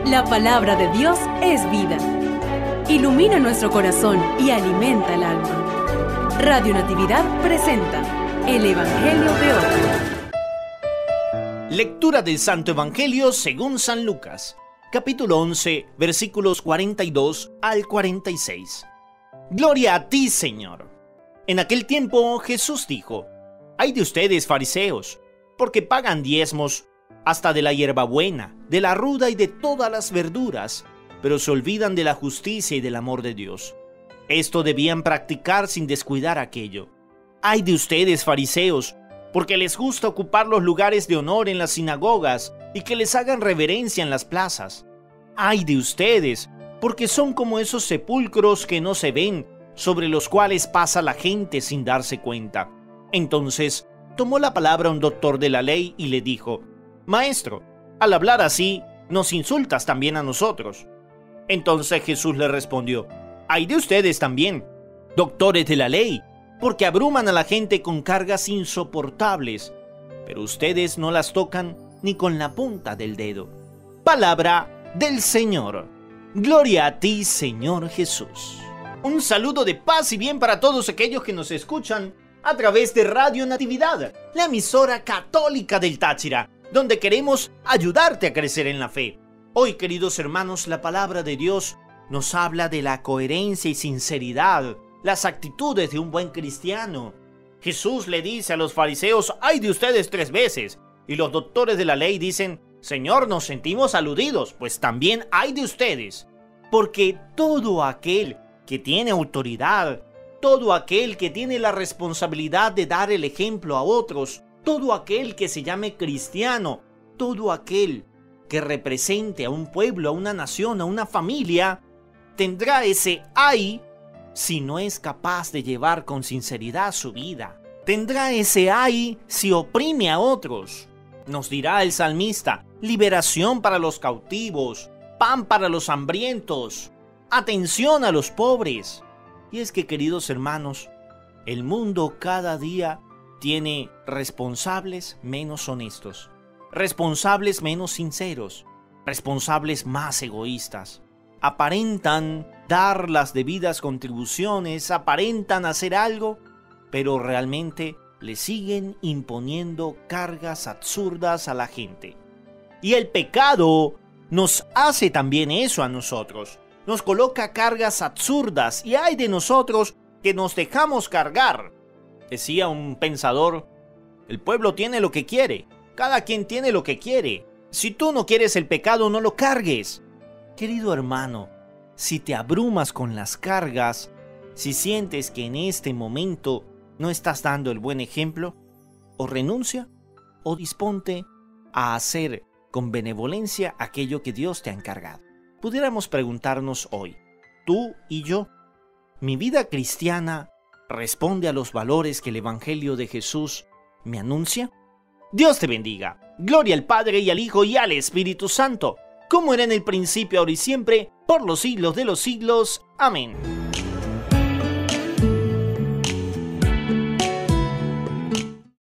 La palabra de Dios es vida. Ilumina nuestro corazón y alimenta el alma. Radio Natividad presenta el Evangelio de hoy. Lectura del Santo Evangelio según San Lucas, capítulo 11, versículos 42 al 46. Gloria a ti, Señor. En aquel tiempo Jesús dijo: Ay de ustedes, fariseos, porque pagan diezmos hasta de la hierbabuena, de la ruda y de todas las verduras, pero se olvidan de la justicia y del amor de Dios. Esto debían practicar sin descuidar aquello. Ay de ustedes, fariseos, porque les gusta ocupar los lugares de honor en las sinagogas y que les hagan reverencia en las plazas. Ay de ustedes, porque son como esos sepulcros que no se ven, sobre los cuales pasa la gente sin darse cuenta. Entonces tomó la palabra un doctor de la ley y le dijo: Maestro, al hablar así, nos insultas también a nosotros. Entonces Jesús le respondió: Ay de ustedes también, doctores de la ley, porque abruman a la gente con cargas insoportables, pero ustedes no las tocan ni con la punta del dedo. Palabra del Señor. Gloria a ti, Señor Jesús. Un saludo de paz y bien para todos aquellos que nos escuchan a través de Radio Natividad, la emisora católica del Táchira, donde queremos ayudarte a crecer en la fe. Hoy, queridos hermanos, la palabra de Dios nos habla de la coherencia y sinceridad, las actitudes de un buen cristiano. Jesús le dice a los fariseos: ay de ustedes 3 veces, y los doctores de la ley dicen: Señor, nos sentimos aludidos, pues también hay de ustedes. Porque todo aquel que tiene autoridad, todo aquel que tiene la responsabilidad de dar el ejemplo a otros, todo aquel que se llame cristiano, todo aquel que represente a un pueblo, a una nación, a una familia, tendrá ese ay si no es capaz de llevar con sinceridad su vida. Tendrá ese ay si oprime a otros. Nos dirá el salmista: liberación para los cautivos, pan para los hambrientos, atención a los pobres. Y es que, queridos hermanos, el mundo cada día tiene responsables menos honestos, responsables menos sinceros, responsables más egoístas. Aparentan dar las debidas contribuciones, aparentan hacer algo, pero realmente le siguen imponiendo cargas absurdas a la gente. Y el pecado nos hace también eso a nosotros. Nos coloca cargas absurdas y hay de nosotros que nos dejamos cargar. Decía un pensador: el pueblo tiene lo que quiere, cada quien tiene lo que quiere. Si tú no quieres el pecado, no lo cargues. Querido hermano, si te abrumas con las cargas, si sientes que en este momento no estás dando el buen ejemplo, o renuncia o disponte a hacer con benevolencia aquello que Dios te ha encargado. Pudiéramos preguntarnos hoy, tú y yo, ¿mi vida cristiana responde a los valores que el Evangelio de Jesús me anuncia? Dios te bendiga. Gloria al Padre y al Hijo y al Espíritu Santo, como era en el principio, ahora y siempre, por los siglos de los siglos. Amén.